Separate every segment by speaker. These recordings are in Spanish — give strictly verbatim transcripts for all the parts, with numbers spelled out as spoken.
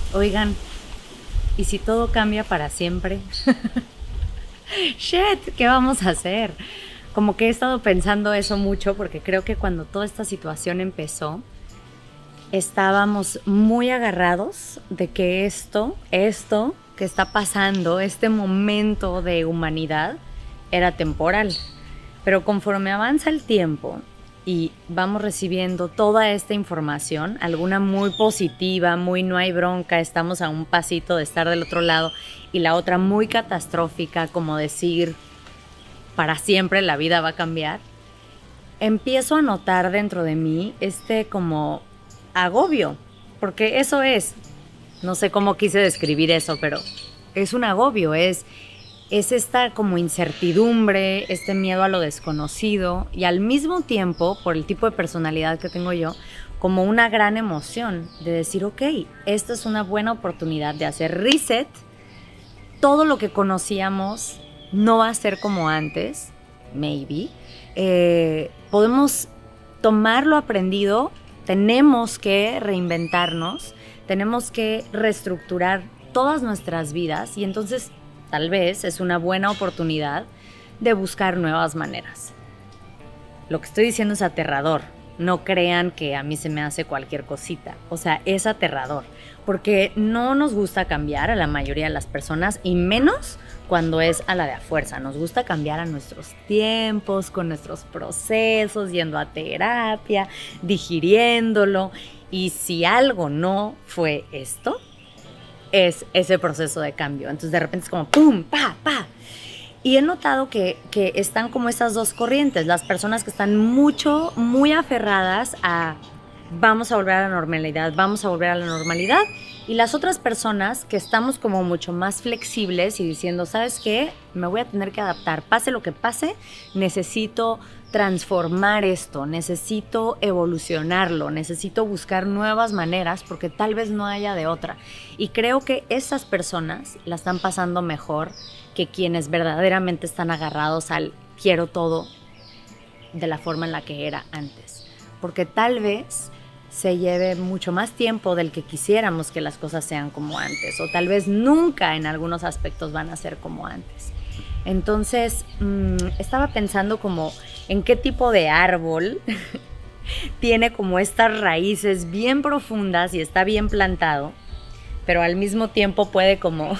Speaker 1: Oigan, ¿y si todo cambia para siempre? Shit, ¿qué vamos a hacer? Como que he estado pensando eso mucho porque creo que cuando toda esta situación empezó, estábamos muy agarrados de que esto, esto que está pasando, este momento de humanidad, era temporal. Pero conforme avanza el tiempo y vamos recibiendo toda esta información, alguna muy positiva, muy no hay bronca, estamos a un pasito de estar del otro lado, y la otra muy catastrófica, como decir, para siempre la vida va a cambiar, empiezo a notar dentro de mí este como agobio, porque eso es, no sé cómo quise describir eso, pero es un agobio, es, es esta como incertidumbre, este miedo a lo desconocido y al mismo tiempo, por el tipo de personalidad que tengo yo, como una gran emoción de decir, ok, esta es una buena oportunidad de hacer reset, todo lo que conocíamos no va a ser como antes, maybe, eh, podemos tomar lo aprendido, tenemos que reinventarnos, tenemos que reestructurar todas nuestras vidas y entonces tal vez es una buena oportunidad de buscar nuevas maneras. Lo que estoy diciendo es aterrador. No crean que a mí se me hace cualquier cosita. O sea, es aterrador. Porque no nos gusta cambiar a la mayoría de las personas y menos cuando es a la de a fuerza. Nos gusta cambiar a nuestros tiempos, con nuestros procesos, yendo a terapia, digiriéndolo. Y si algo no fue esto, es ese proceso de cambio. Entonces de repente es como pum, pa, pa. Y he notado que, que están como esas dos corrientes. Las personas que están mucho, muy aferradas a vamos a volver a la normalidad, vamos a volver a la normalidad. Y las otras personas que estamos como mucho más flexibles y diciendo, ¿sabes qué? Me voy a tener que adaptar. Pase lo que pase, necesito transformar esto, necesito evolucionarlo, necesito buscar nuevas maneras porque tal vez no haya de otra. Y creo que esas personas la están pasando mejor que quienes verdaderamente están agarrados al quiero todo de la forma en la que era antes. Porque tal vez se lleve mucho más tiempo del que quisiéramos que las cosas sean como antes, o tal vez nunca en algunos aspectos van a ser como antes. Entonces, mmm, estaba pensando como en qué tipo de árbol tiene como estas raíces bien profundas y está bien plantado, pero al mismo tiempo puede como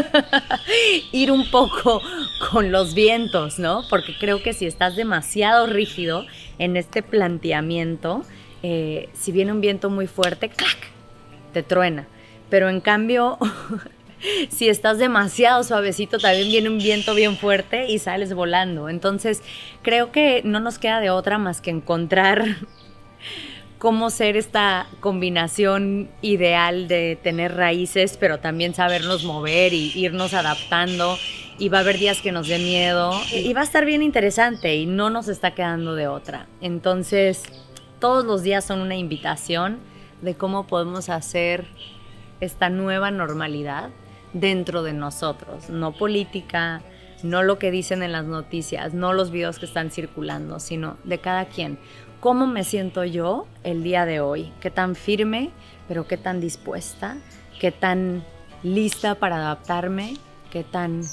Speaker 1: ir un poco con los vientos, ¿no? Porque creo que si estás demasiado rígido en este planteamiento, eh, si viene un viento muy fuerte, ¡clac!, te truena. Pero en cambio, si estás demasiado suavecito, también viene un viento bien fuerte y sales volando. Entonces, creo que no nos queda de otra más que encontrar cómo ser esta combinación ideal de tener raíces, pero también sabernos mover y irnos adaptando. Y va a haber días que nos dé miedo. Y va a estar bien interesante y no nos está quedando de otra. Entonces, todos los días son una invitación de cómo podemos hacer esta nueva normalidad dentro de nosotros. No política, no lo que dicen en las noticias, no los videos que están circulando, sino de cada quien. ¿Cómo me siento yo el día de hoy? ¿Qué tan firme, pero qué tan dispuesta? ¿Qué tan lista para adaptarme? ¿Qué tan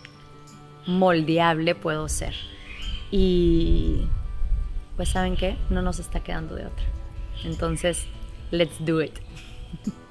Speaker 1: moldeable puedo ser? Y pues, ¿saben qué? No nos está quedando de otra. Entonces, let's do it.